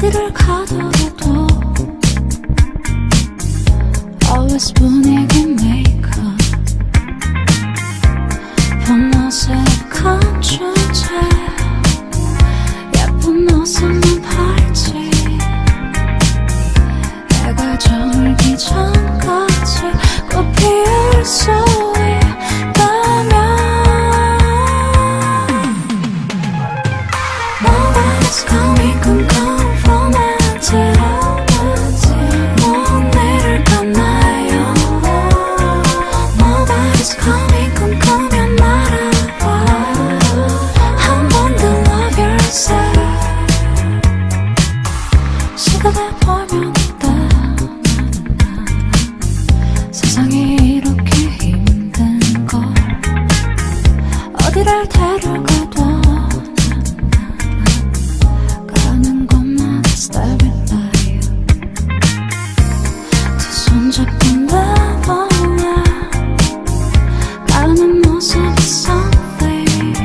어디를 가더라도 always 분위기 메이커 본 어색한 주제 예쁜 모습만 팔지 해가 저물기 전까지 꽃 피울 수 있다면 Nobody's coming 쿵쿵 romantic 먼 내를 갔나요 Nobody's coming 쿵쿵면 말아봐 한 번 더 love yourself 시간을 보면 세상이 이렇게 힘든 걸 어디를 데려가도 가는 곳마다 stay with you 두 손 잡고 내보내 가는 모습이 something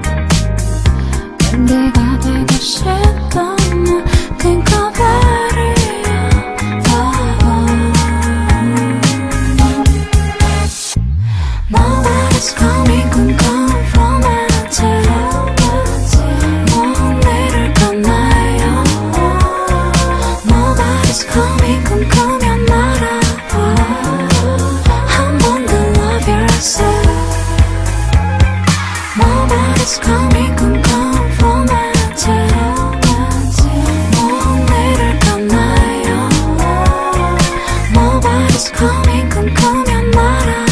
밴드가 되고 싶다면 think of it Nobody's coming 쿵쿵 romantic 먼 내를 갔나요 Nobody's coming 쿵쿵면 말아봐 한 번 더 love yourself Nobody's coming 쿵쿵 romantic 먼 내를 갔나요 Nobody's coming 쿵쿵면 말아봐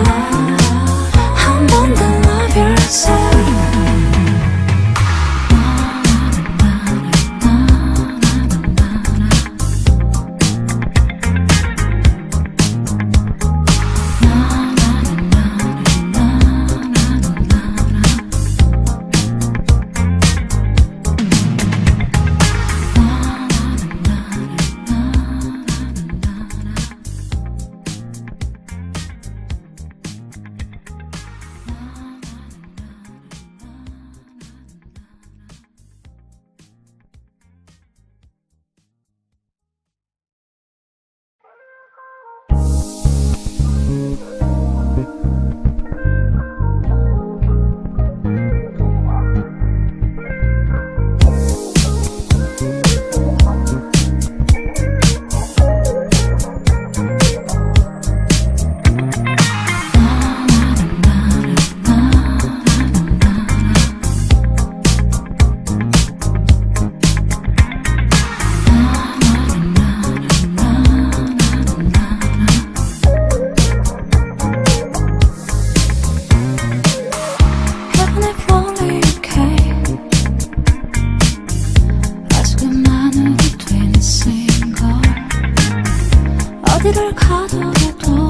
어디를 가더라도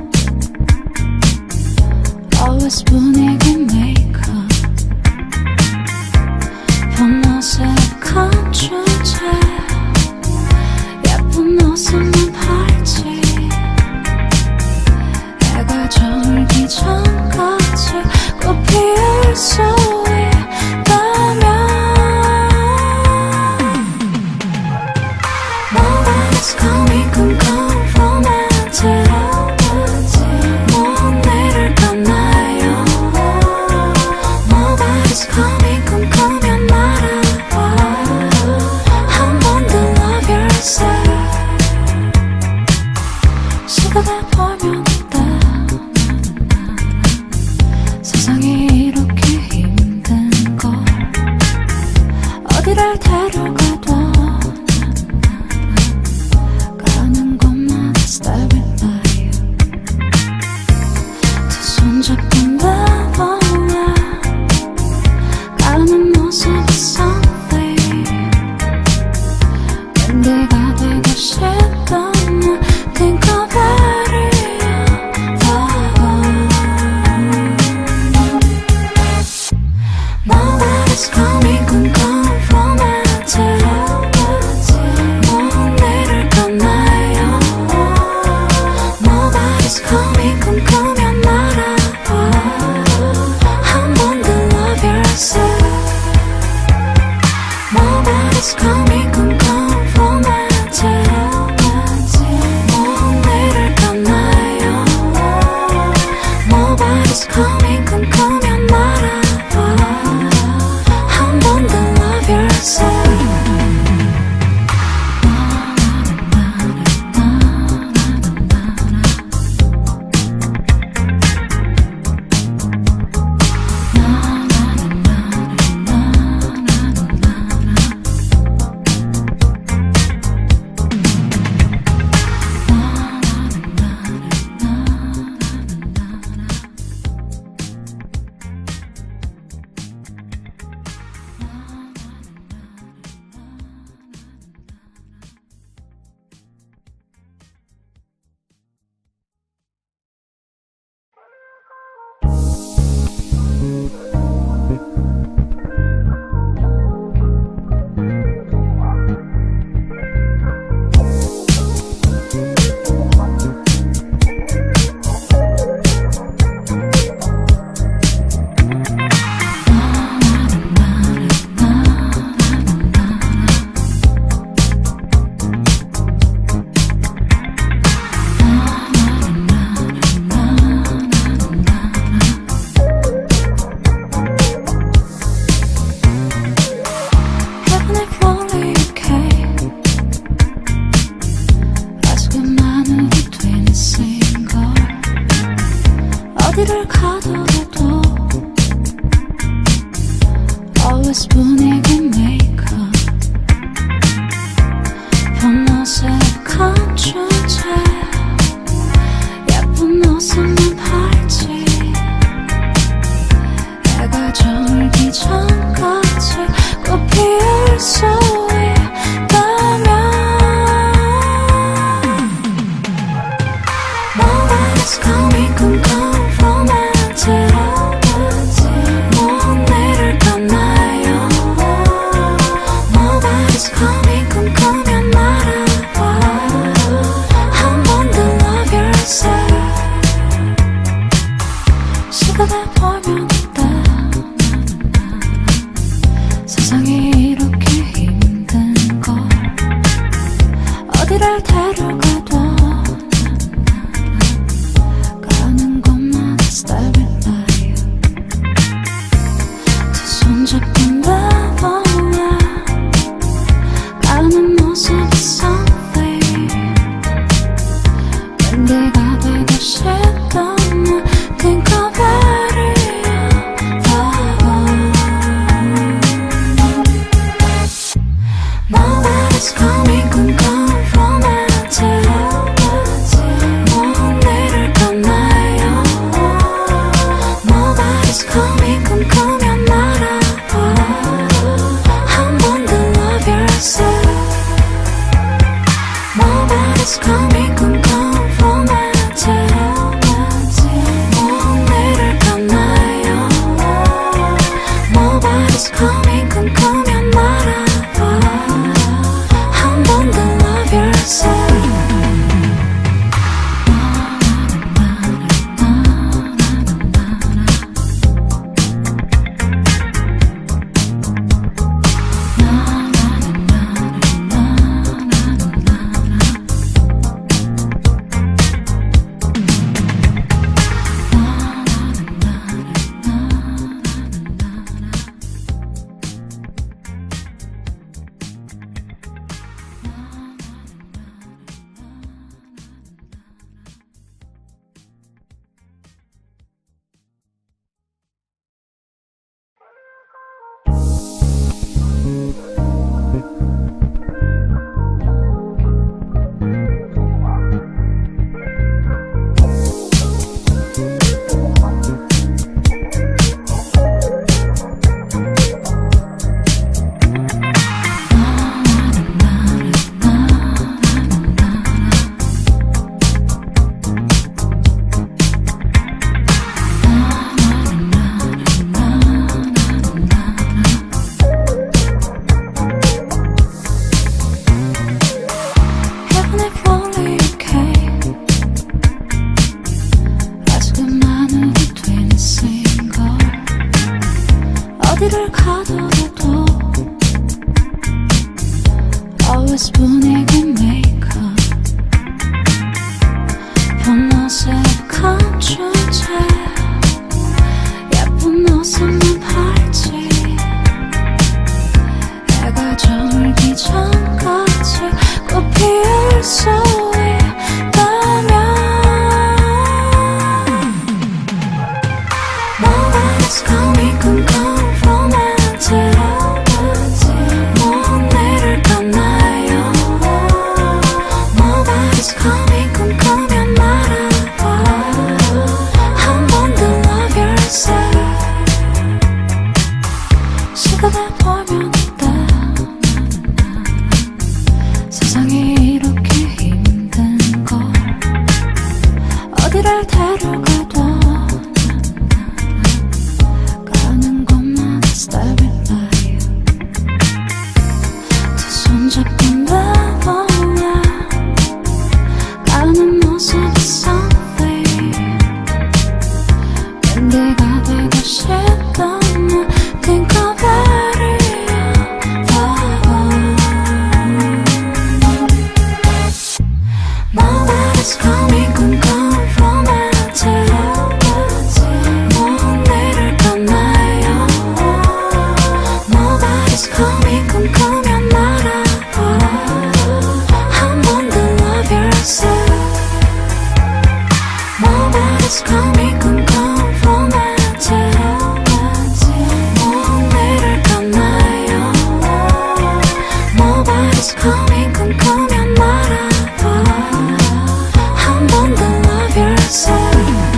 always 분위기 메이커 본 어색한 주제 예쁜 모습만 팔지 해가 저물기 전까지 꽃 피울 수 있다면 Nobody's coming 쿵쿵 먼 내를 갔나요 Nobody's coming 쿵쿵면 말아봐 한 번 더 love yourself 시간을 보면 세상이 이렇게 힘든 걸 어디를 데려가도 stay with you 두 손 잡고 내보내 가는 모습이 something 밴드가 되고 싶다면 think of it Nobody's coming 쿵쿵 romantic 먼 내를 갔나요 Nobody's coming 쿵쿵면 말아봐 한 번 더 love yourself Nobody's coming 쿵쿵 Nobody's coming 꿈꾸면 말아봐 한 번 더 love yourself 어디를 가더라도 Always 분위기 maker 본 어색한 주제 예쁜 옷은 팔지 해가 저물기 전까지 꽃 피울 수 있다면 Nobody's coming 꿈꿔 보면 세상이 이렇게 힘든 걸 어디를 데려가도 가는 곳만 stay with you 두 손 잡고 내보내 가는 모습이 something 밴드가 되고 싶던 think of it Nobody's coming 꿈꿔 romantic 먼 일을 떠나요 Nobody's coming 꿈꾸면 말아봐 한 번 더 love yourself Nobody's coming 꿈꿔 romantic 먼 일을 떠나요 Nobody's coming 꿈꾸면 말아봐 한 번 더 Always 분위기 메이커 본 어색한 주제 예쁜 옷은 팔지 해가 저물기 전까지 꽃 피울 수 있다면 Nobody's coming 쿵쿵 romantic Nobody's coming 꿈꾸면 말아봐 한 번 더 love yourself 시간을 보면 세상이 이렇게 힘든 걸 어디를 데려가도 가는 곳마다 style with life 두 손 잡고 내볼래 가는 모습이 something 밴드가 되고 싶다면 think of it Nobody's coming 쿵쿵 romantic 먼 일을 떠나요 Nobody's coming 꿈꾸면 말아봐 한 번 더 love yourself Nobody's coming 쿵쿵 romantic 먼 일을 떠나요 Nobody's coming 꿈꾸면 말아봐 한 번 더 love yourself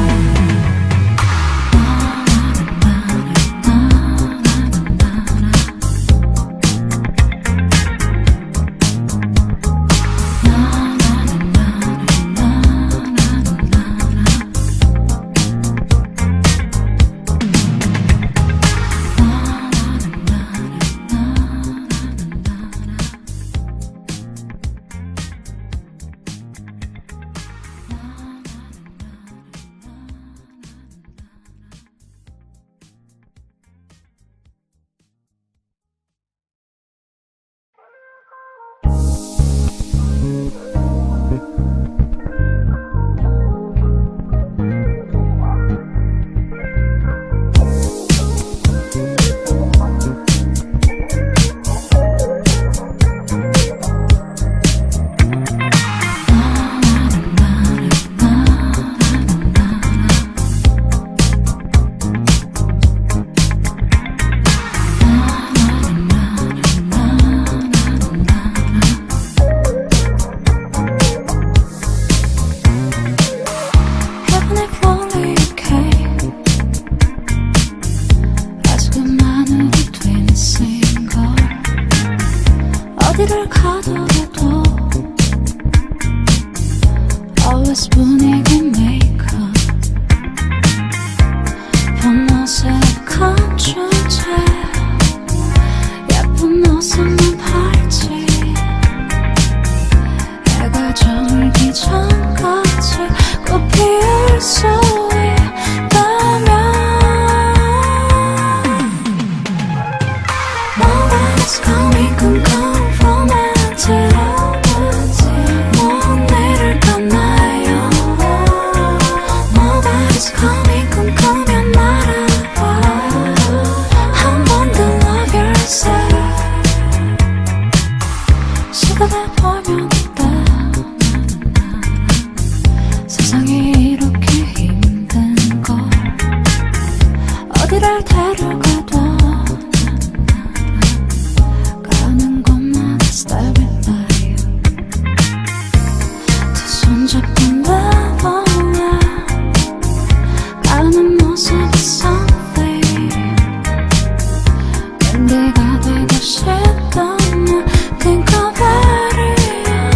어디를 가더라도 Always 분위기 메이커 본 어색한 주제 예쁜 옷은 팔지 해가 저물기 전까지 꽃 피울 수 있다면 Nobody's coming 쿵쿵 romantic 먼 일을 떠나요 Nobody's coming 꿈꾸면 말아봐 한 번 더 love yourself 시간을 보면 세상이 이렇게 힘든 걸 어디를 데려가도 가는 곳마다 style with life 두 손 잡고 내볼래 가는 모습이 something 밴드가 되고 싶다면 think of it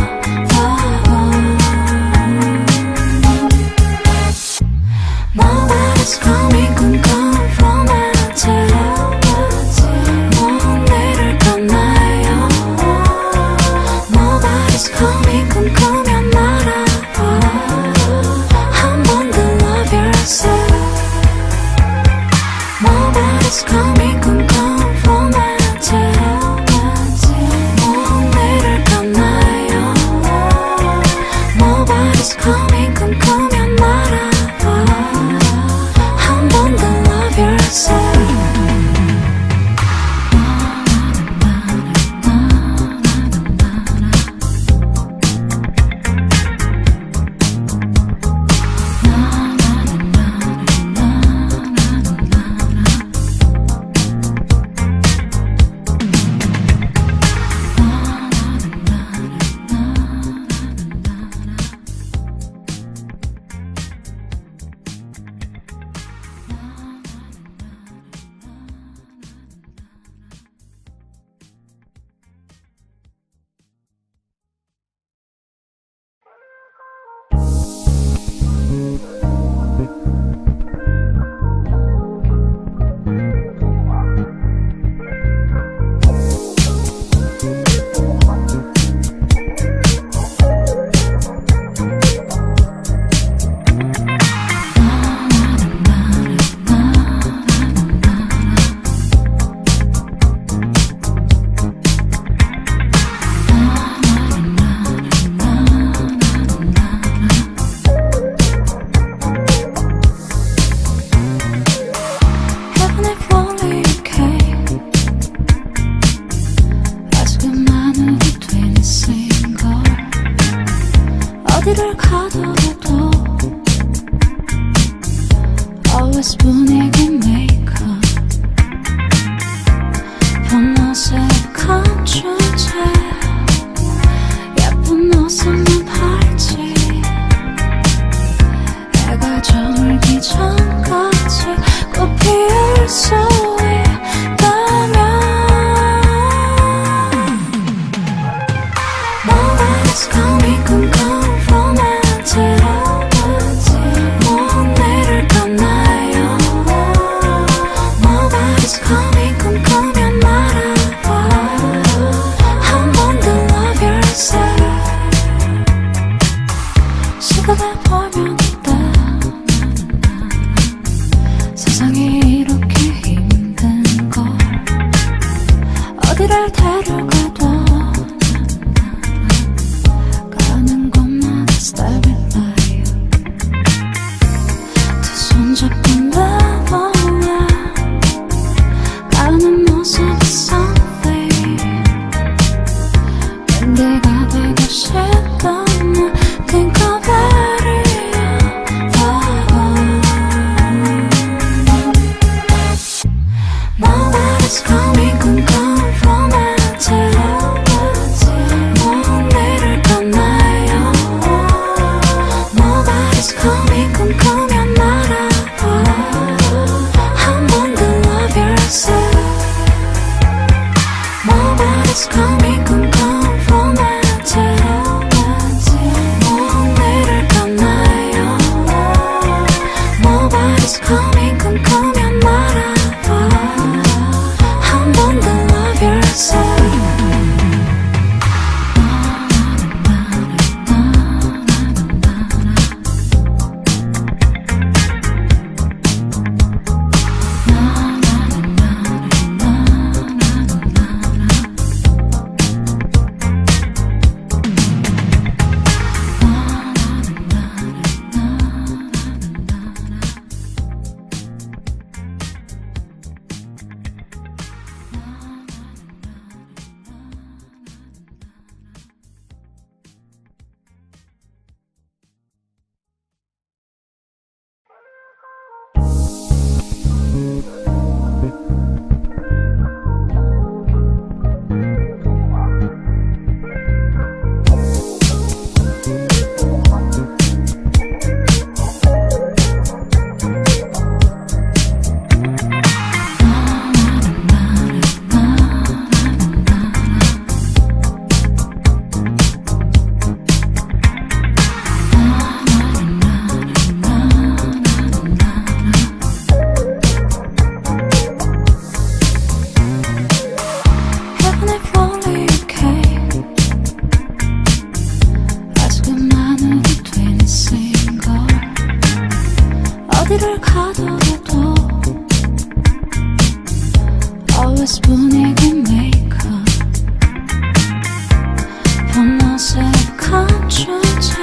모습만 팔지 해가 저물기 전까지 꽃 피울 수 있다면 Nobody's coming 꿈꿔온 romantic 먼 내일을 떠나요 Nobody's coming 꿈꾸면 말아봐 한 번 더 love yourself 시간을 보면 세상이 이렇게 힘든 걸 어디를 데려가도 가는 곳마다 starry light 두 손잡고 내볼래 가는 모습이 something 내가 되고 싶던 think of it Nobody's coming 꿈꿔온 romantic 먼 내일을 떠나요 Nobody's coming 꿈꾸면 말아봐 한 번 더 love yourself Nobody's coming 꿈꿔온 romantic 먼 내일을 떠나요 Nobody's coming 꿈꾸면 말아봐 한 번 더 love yourself 어디를 가더라도 Always 분위기 메이커 본 어색한 주제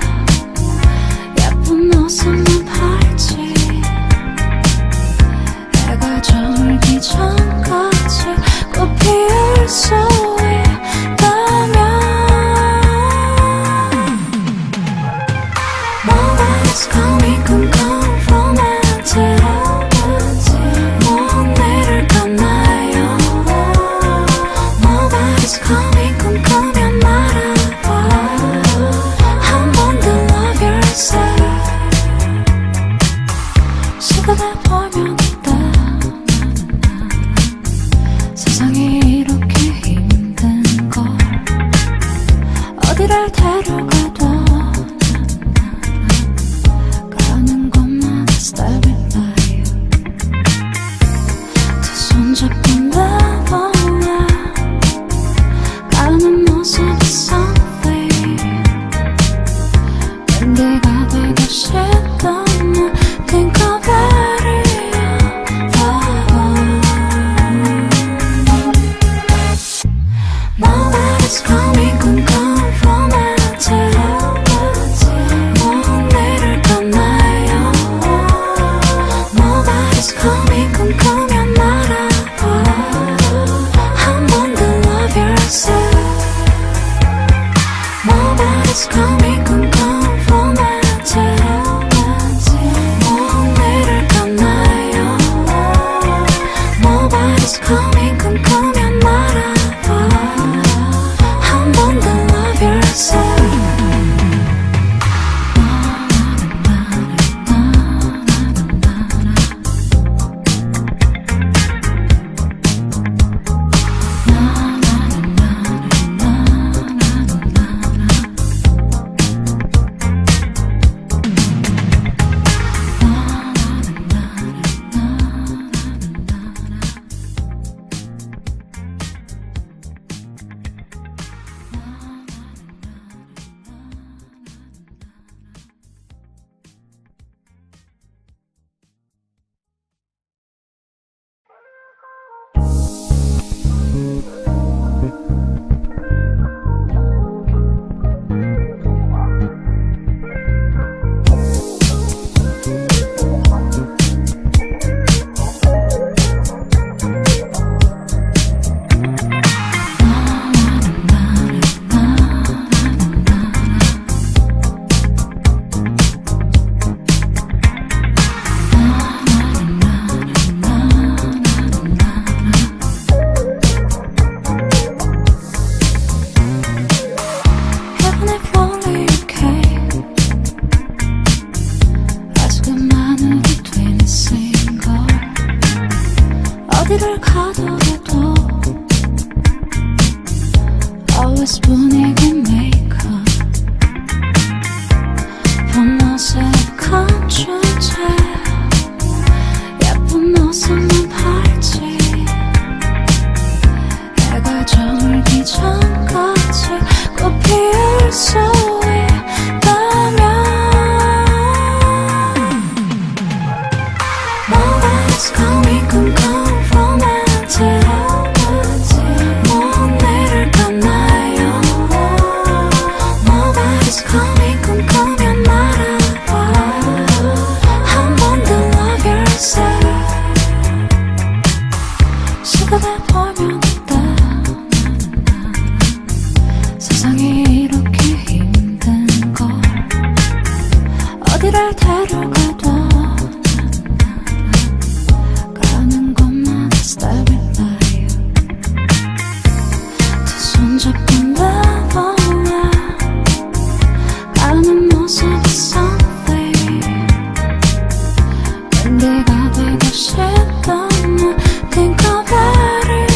예쁜 모습만 팔지 해가 저물기 전까지 꽃 피울 수 있다면 Nobody's coming 꿈꿔온 romantic 먼 내일을 떠나요 Nobody's coming 꿈꾸면 말아봐 한 번 더 love yourself 시간을 보면 세상이 이렇게 힘든 걸 어디를 데려가도 가는 곳마다 starry light 두 손잡고 내볼래 가는 모습이 something 내가 되고 싶던 think of it Nobody's coming 꿈꿔온 romantic 먼 내일을 떠나요 Nobody's coming 꿈꾸면 말아봐 한 번 더 love yourself Nobody's coming 꿈꿔온 romantic 먼 내일을 떠나요 Nobody's coming 꿈꾸면 말아봐 한 번 더 love yourself 분위기 메이커 본 어색한 주제 예쁜 모습만 팔지 해가 저물기 전까지 꽃 피울 수 있다면 Nobody's coming 꿈꿔 romantic 먼 내를 떠나요 Nobody's coming 꿈꾸면 말아봐 한 번 더 love yourself 시간을 보면 세상이 이렇게 힘든 걸 어디를 데려가도 가는 것만 stay with life 두 손 잡고 내보내 가는 모습이 something 내가 되고 싶다면 think of it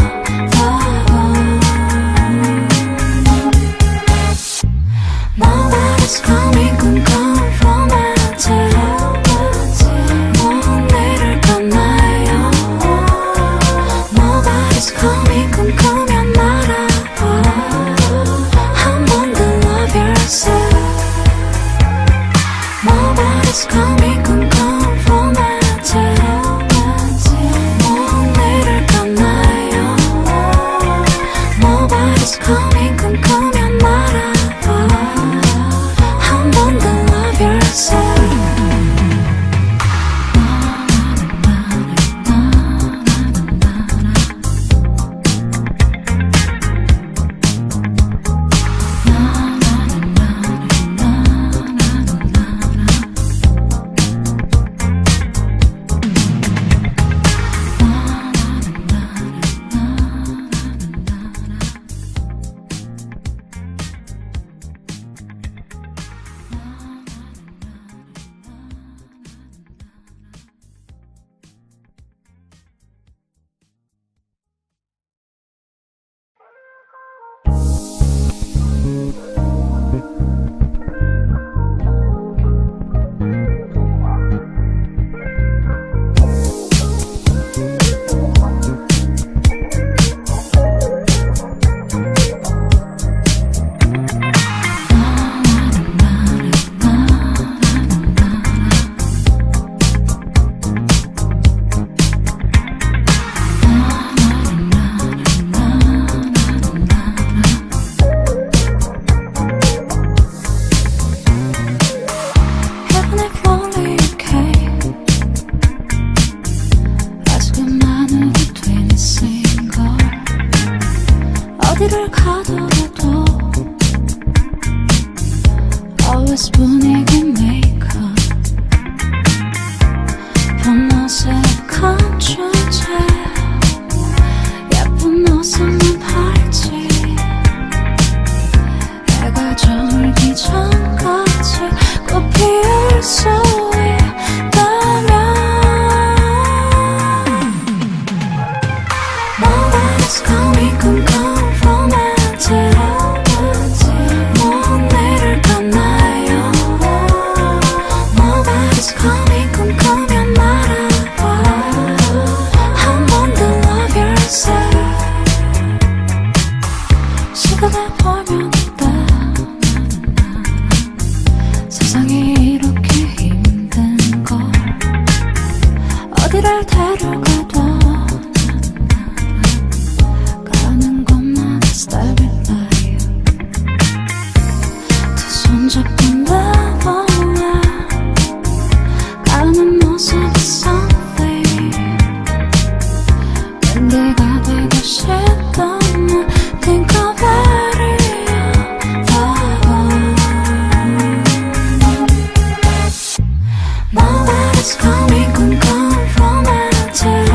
Nobody's coming 꿈꿔 romantic 먼 내를 떠나요 Nobody's coming 꿈꾸면 말아봐 한 번 더 love yourself Nobody's coming 꿈꿔 romantic 먼 내를 떠나요 Nobody's coming 꿈꾸면 말아봐 한 번 더 love yourself 어디를 가더라도 Always 분위기 메이커 본 어색한 주제 예쁜 모습만 팔지 해가 저물기 전까지 꽃 피울 수 있다면 Nobody's coming 꿈꿔 먼 내를 떠나요 Nobody's coming 꿈꾸면 말아봐 한 번 더 love yourself 시간을 보면 세상이 이렇게 힘든 걸 어디를 데려가도 가는 것만 stay with life 두 손 잡고 내보내 가는 모습이 something 내가 되고 싶다면 think of it Nobody's coming 꿈꿔 romantic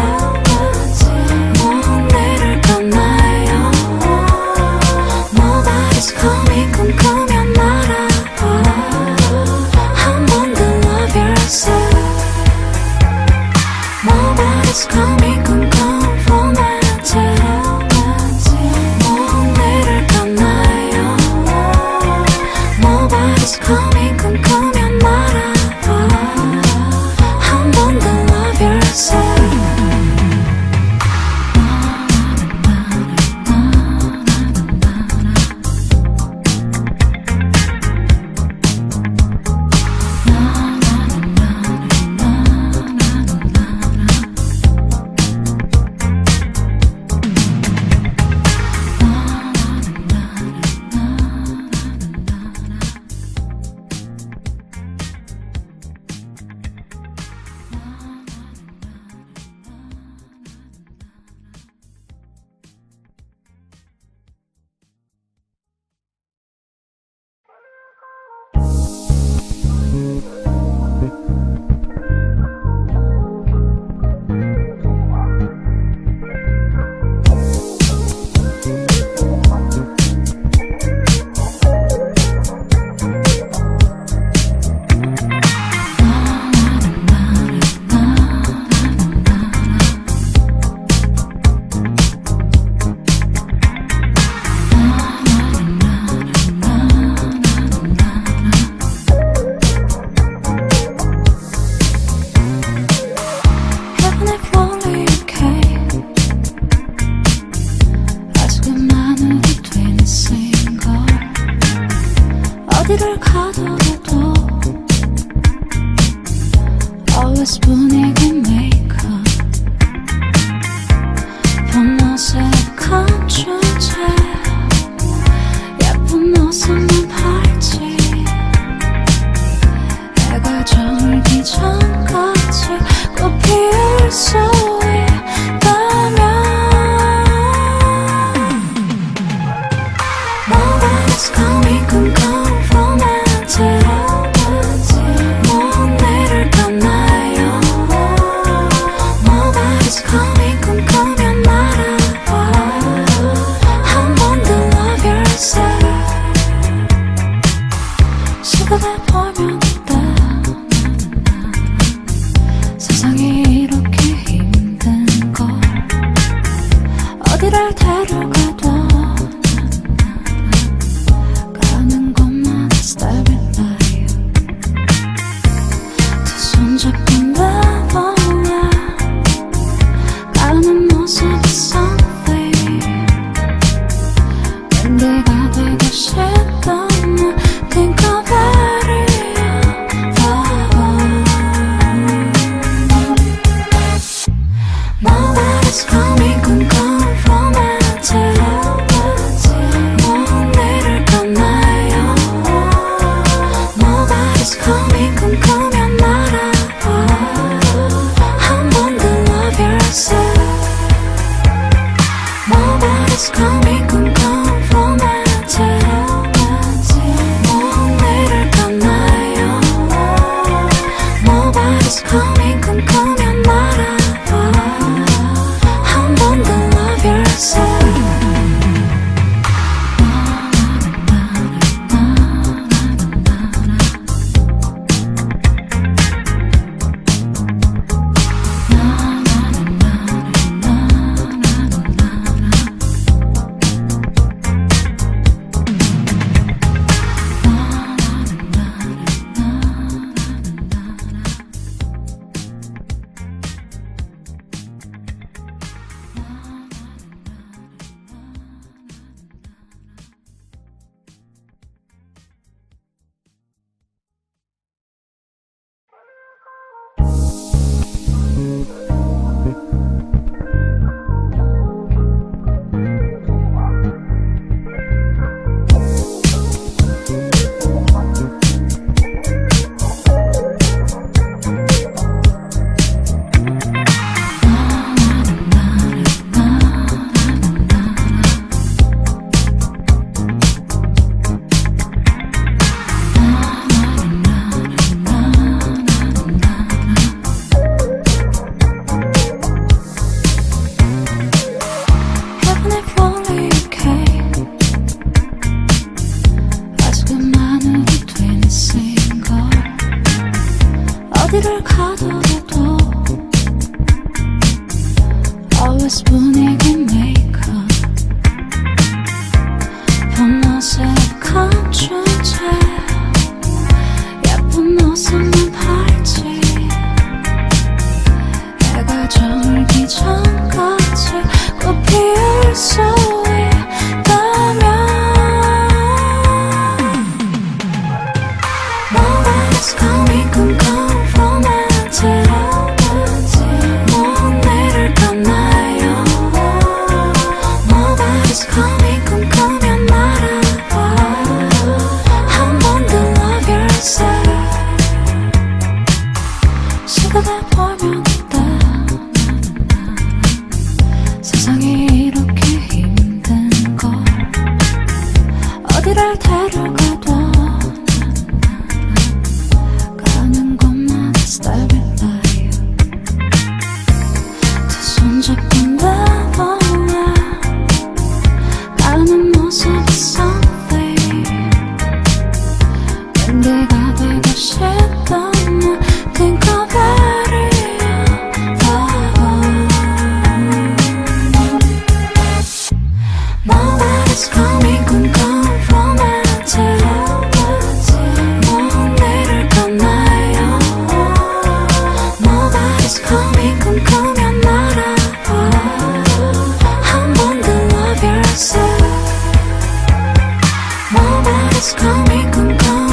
먼 내를 떠나요 Nobody's coming 꿈꾸면 말아봐 한 번 더 love yourself Nobody's coming 꿈꿔 romantic 먼 내를 떠나요 어디를 가더라도 always 분위기 메이커 본 어색한 주제 예쁜 옷은 팔찌 해가 저물기 전까지 꽃 피울 수 있다면 Nobody's coming 꿈꿔 romantic 먼 내일을 떠나요 Nobody's coming 꿈꾸면 말아봐 한 번 더 love yourself 시간을 보면 세상이 이렇게 힘든 걸 어디를 데려가도 가는 곳만 stay with me 두 손 잡고 내볼래 가는 모습이 something 내가 되고 싶다면 think of it Nobody's coming 꿈꿔 romantic 먼 내일을 떠나요 Nobody's coming 꿈꾸면 말아봐 한 번 더 love yourself Nobody's coming 꿈꿔 romantic 먼 내일을 떠나요 Nobody's coming 꿈꾸면 말아봐 한 번 더 love yourself 어디를 가더라도 always 분위기 메이커 본 어색한 주제 예쁜 옷은 팔찌 해가 저물기 전까지 꽃 피울 수 있다면 Nobody's coming 꿈꿔 먼 내일을 떠나요 Nobody's coming 꿈꾸면 말아봐 한 번 더 love yourself 시간을 보면 세상이 이렇게 힘든 걸 어디를 데려가도 가는 곳만 stay with me 두 손 잡고 내볼래 가는 모습이 something 내가 되고 싶다면 think of it Nobody's coming 꿈꿔 romantic 먼 내일을 떠나요 Nobody's coming 꿈꾸면 말아봐 한 번 더 love yourself Nobody's coming 꿈꿔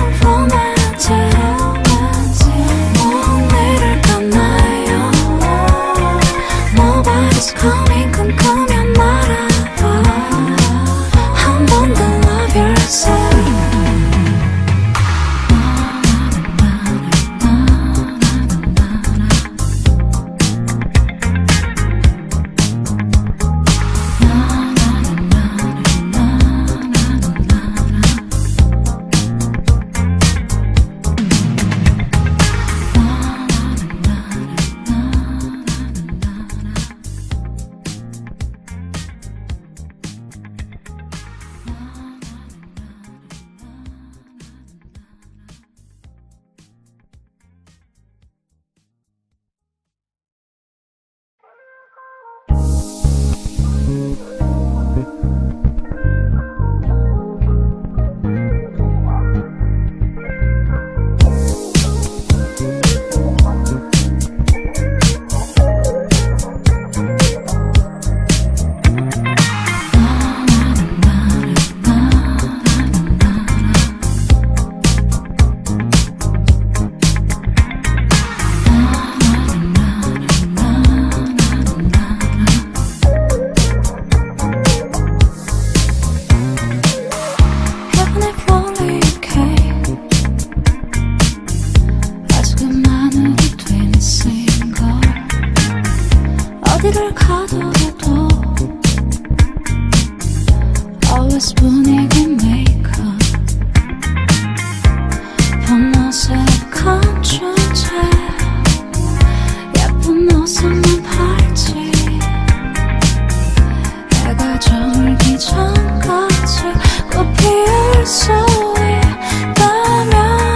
수 있다면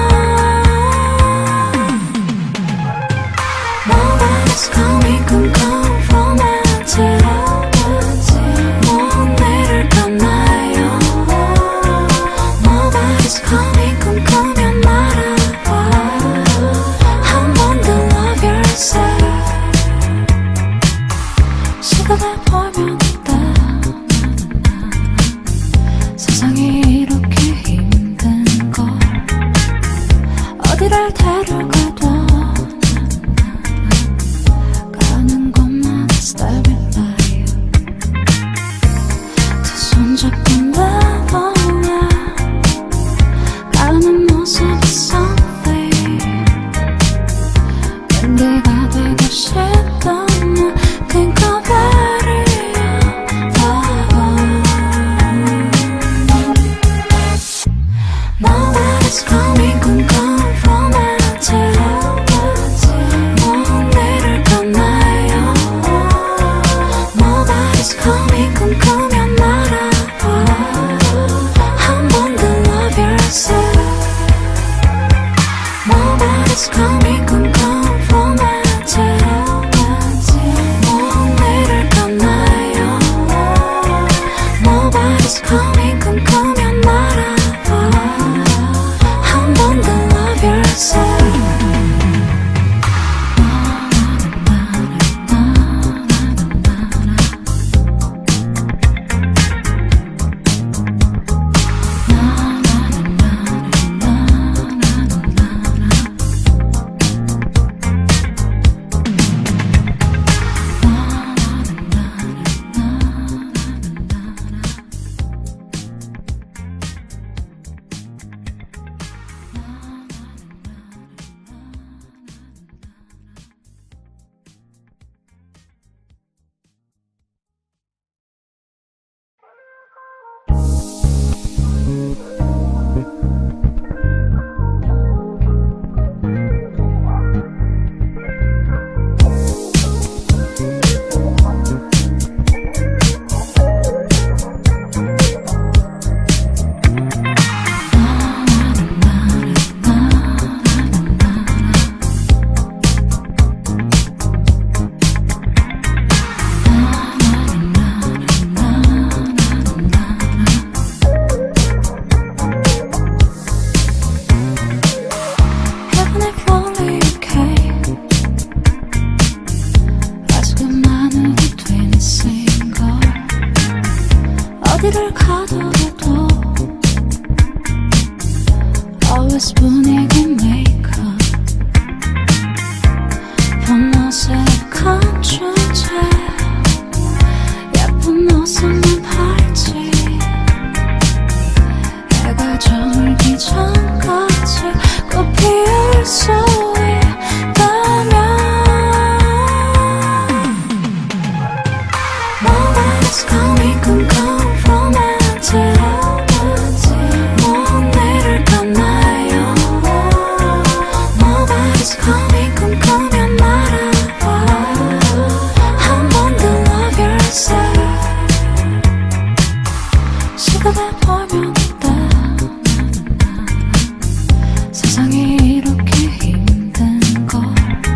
Nobody's coming 쿵쿵 romantic 먼 내를 감나요 Nobody's coming 꿈꾸면 말아봐 한 번 더 love yourself 시간을 보면 세상이 이렇게 힘든 걸 어디를 데려가도 가는 곳마다 step in life 두 손 잡고 내보내 가는 모습이 something 밴드가 되고 싶다면 think of it Nobody's coming 쿵쿵 romantic 먼 내를 감나요 Nobody's coming 꿈꾸면 말아봐 한 번 더 love yourself Nobody's coming 쿵쿵 romantic 먼 내를 감나요 Nobody's coming 꿈꾸면 말아봐 한 번 더 love yourself 어디를 가더라도 Always 분위기 메이크업 본 어색한 주제 예쁜 모습만 팔지 해가 저물기 전까지 꽃 피울 수 있다면 Nobody's coming 쿵쿵 먼 내를 감나요 Nobody's coming 꿈꾸면 말아봐 한 번 더 love yourself 시간을 보면 세상이 이렇게 힘든 걸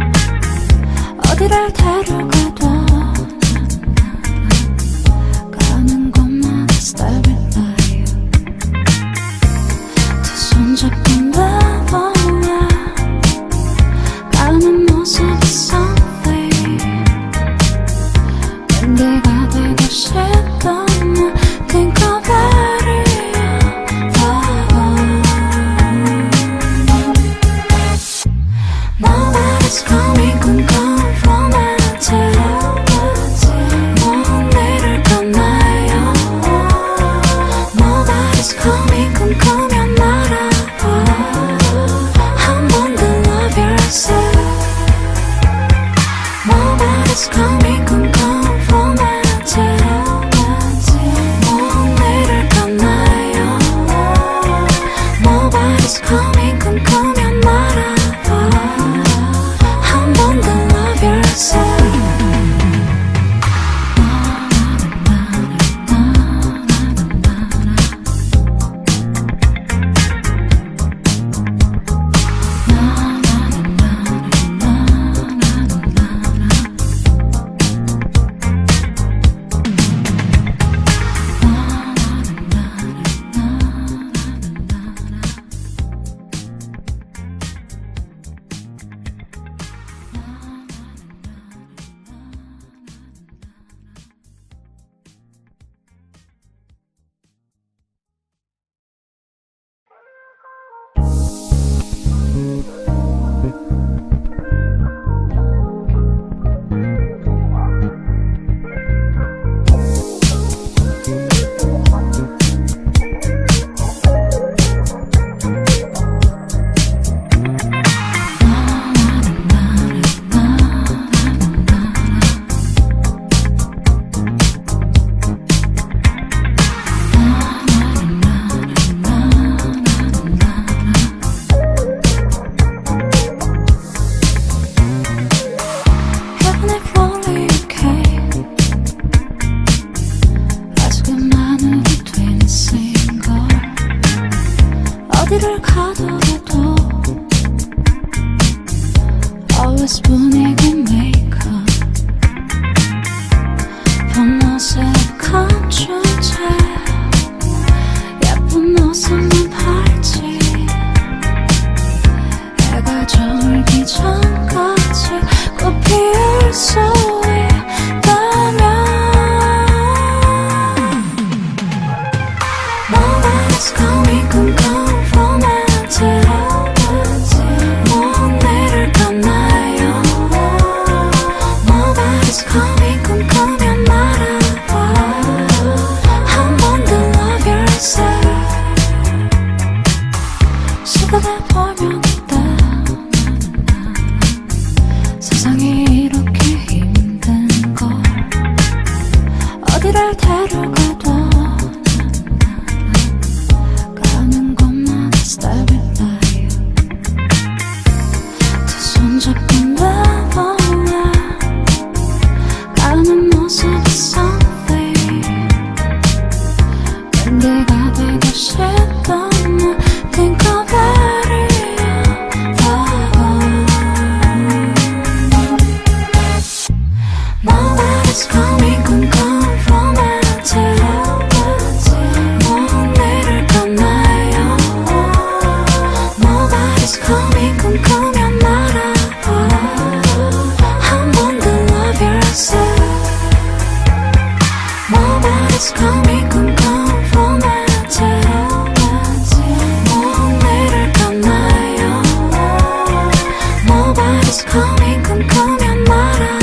어디를 데려가도 가는 곳마다 step in life 두 손 잡고 내보내 가는 모습이 something 밴드가 되고 싶다면 think of it Nobody's coming 쿵쿵 romantic 먼 내를 감나요 Nobody's coming 꿈꾸면 말아봐 한 번 더 love yourself Nobody's coming 쿵쿵 romantic 먼 내를 감나요 Nobody's coming 꿈꾸면 말아봐 한 번 더 love yourself 어디를 가더라도 always 분위기 메이커 번어색한 주제 예쁜 옷은 팔지 해가 저물기 전까지 꽃 피울 수 있다면 Nobody's coming 쿵쿵 romantic 먼 내를 갔나요 Nobody's coming 꿈꾸면 말아봐 한 번 더 love yourself 시간을 보면 세상이 이렇게 힘든 걸 어디를 데려가도 가는 곳마다 Style life 두 손 잡고 내볼래 가는 모습이 something 밴드가 되고 싶던 나 Think of Nobody's coming 쿵쿵 romantic 먼 내를 갔나요 Nobody's coming 꿈꾸면 말아봐 한 번 더 love yourself Nobody's coming 쿵쿵 romantic 먼 내를 갔나요 Nobody's coming 꿈꾸면 말아봐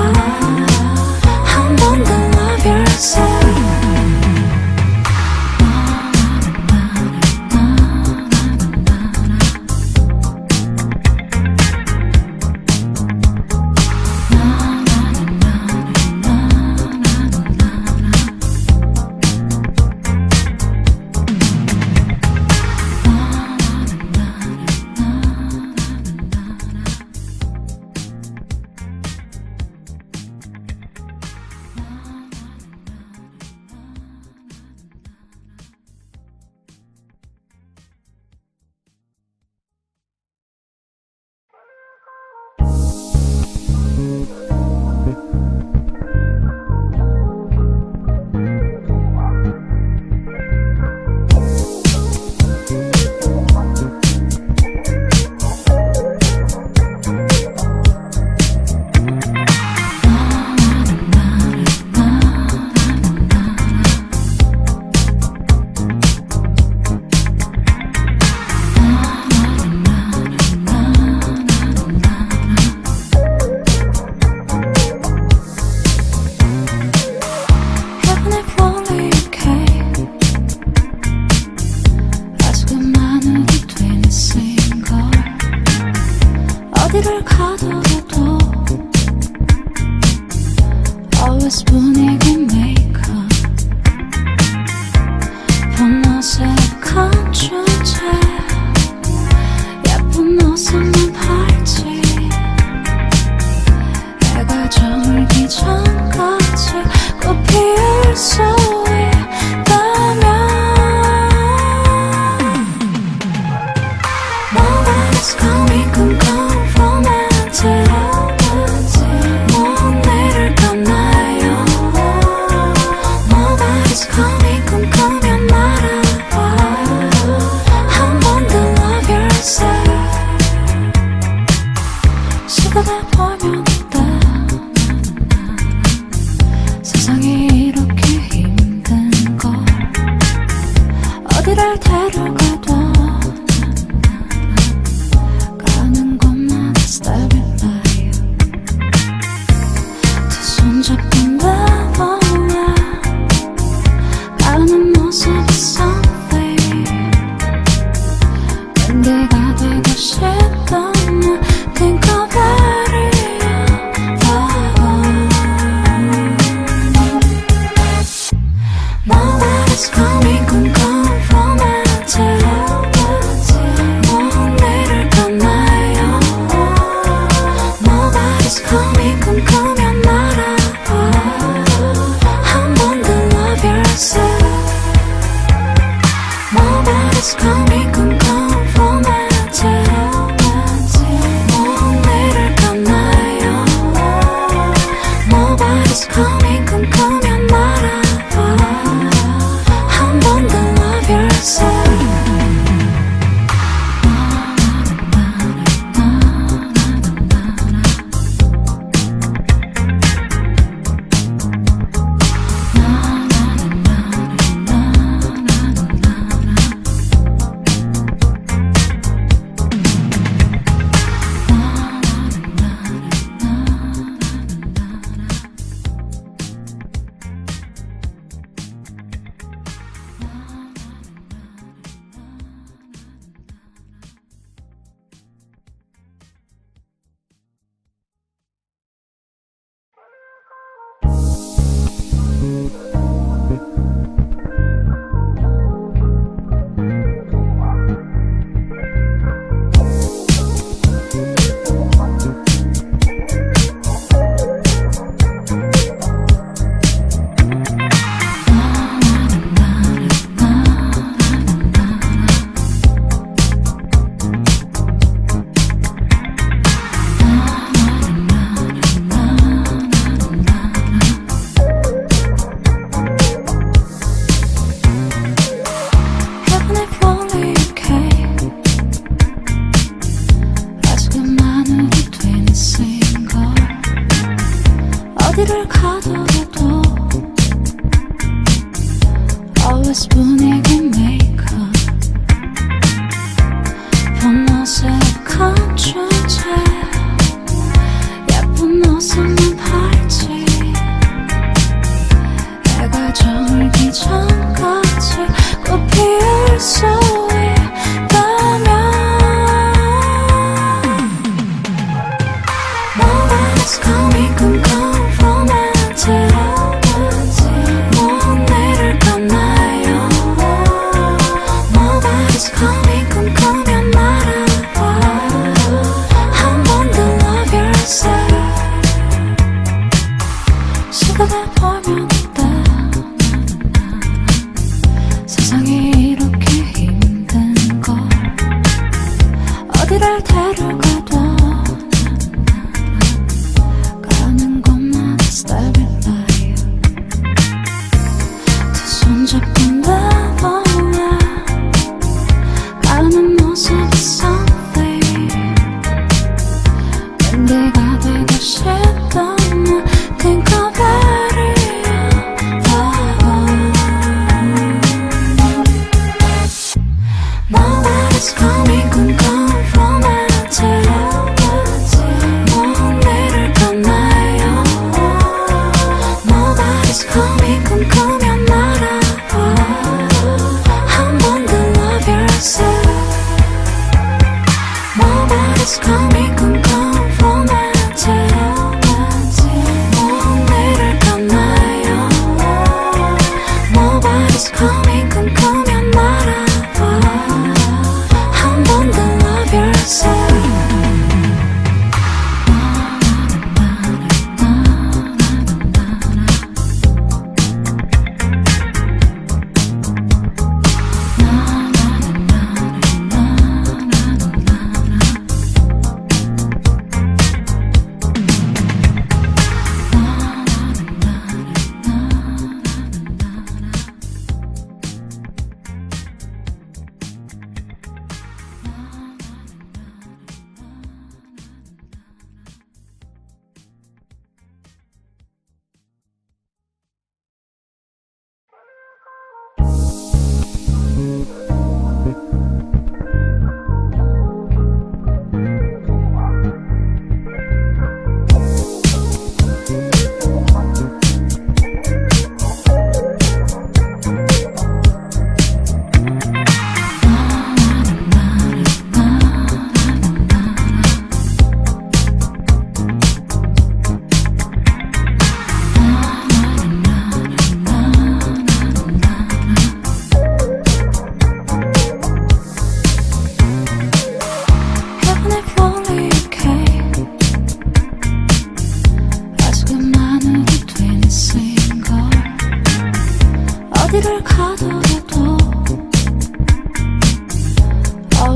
어디를 가더라도 always 분위기 메이커 번어색한 주제 예쁜 옷은 팔지 해가 저물기 전까지 꽃 피울 수 있다면 Nobody's coming 쿵쿵 먼 내를 갔나요 Nobody's coming 꿈꾸면 말아봐 한 번 더 love yourself Nobody's coming romantic. 몸을 감나요. Nobody's coming 꿈꾸면 말아봐. 한 번 더 love yourself. 어디를 가더라도 always 분위기 메이커 본 어색한 주제 예쁜 옷은 팔지 해가 저물기 전까지 꽃 피울 수 있다면 Nobody's coming 꿈꿔 시간을 보면 세상이 이렇게 힘든 걸 어디를 데려가도 가는 곳마다 Style life 두 손 잡고 내보내 가는 모습이 something 밴드가 되고 싶다면 think of Nobody's coming 꿈꿔 romantic 몸을 감나요 Nobody's coming 꿈꾸면 말아봐 한 번 더 love yourself Nobody's coming 꿈꿔 romantic 몸을 감나요 Nobody's coming 꿈꾸면 말아봐 한 번 더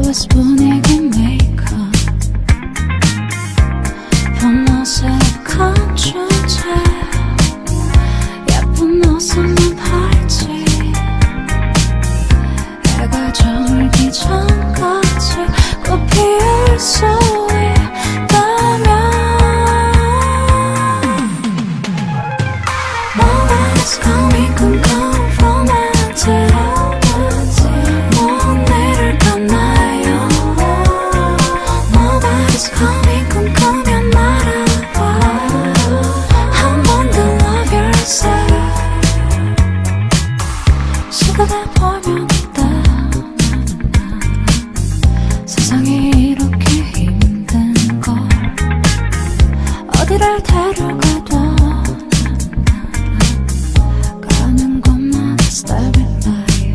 Always 분위기 메이커 본 어색한 주제 예쁜 옷은 팔지 해가 저물기 전까지 꽃 피울 수 있다면 Nobody's coming 쿵쿵 romantic 먼 내를 떠나요 Nobody's coming 꿈꾸면 말아봐 한 번 더 love yourself 시간을 보면 세상이 이렇게 힘든 걸 어디를 데려가도 가는 곳만 stay with you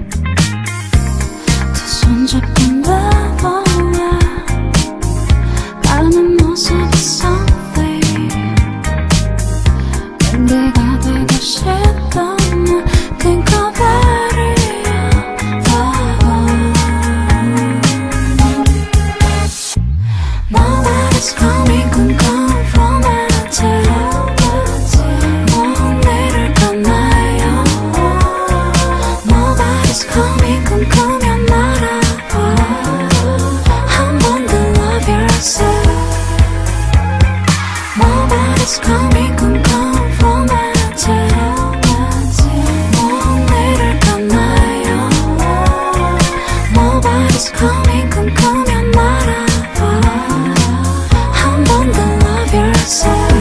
두 손 잡고 내볼래 가는 모습이 something 밴드가 되고 싶다면 think of it Nobody's coming 쿵쿵 romantic 먼 내를 떠나요 Nobody's coming 꿈꾸면 말아봐 한 번 더 love yourself Nobody's coming 쿵쿵 romantic 먼 내를 떠나요 Nobody's coming 꿈꾸면 말아봐 한 번 더 love yourself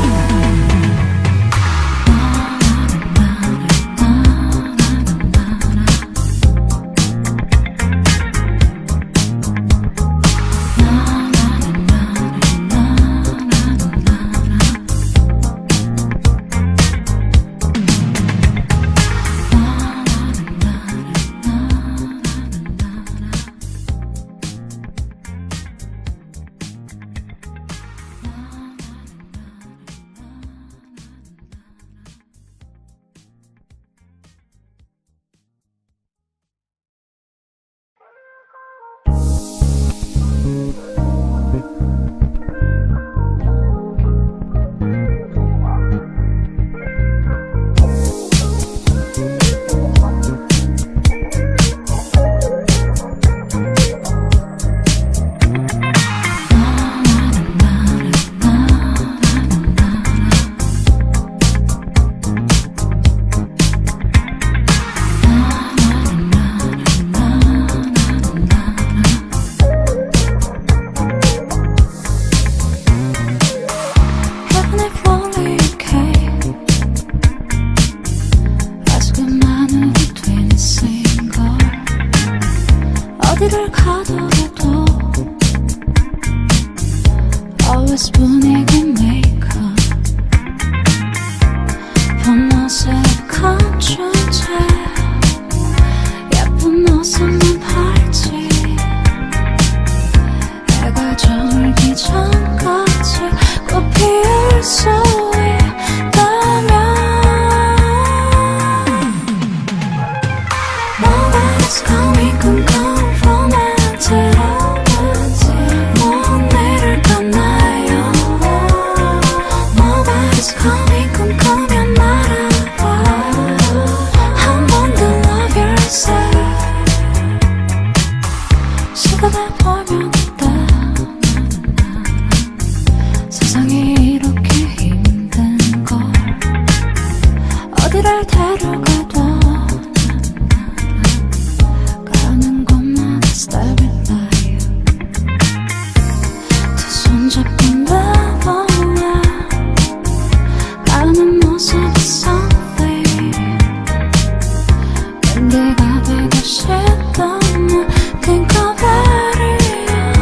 어디를 가더라도 Always 분위기 메이커 본 어색한 주제 예쁜 옷은 팔지 해가 저물기 전까지 꽃 피울 수 있다면 Nobody's coming 쿵쿵 먼 내를 떠나요 Nobody's coming 꿈꾸면 말아봐 한 번 더 love yourself 시간을 보면 세상이 이렇게 힘든 걸 어디를 데려가도 가는 곳만 stay with you 두 손 잡고 내볼래 가는 모습이 something 밴드가 되고 싶다면 think of it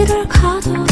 어디를 가도